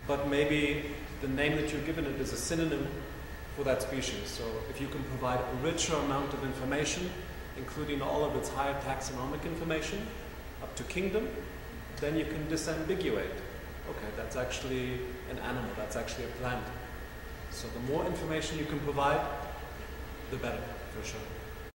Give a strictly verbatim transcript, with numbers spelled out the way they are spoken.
but maybe the name that you're given it is a synonym for that species. So if you can provide a richer amount of information, including all of its higher taxonomic information, up to kingdom, then you can disambiguate. Okay, that's actually an animal, that's actually a plant. So the more information you can provide, the better, for sure.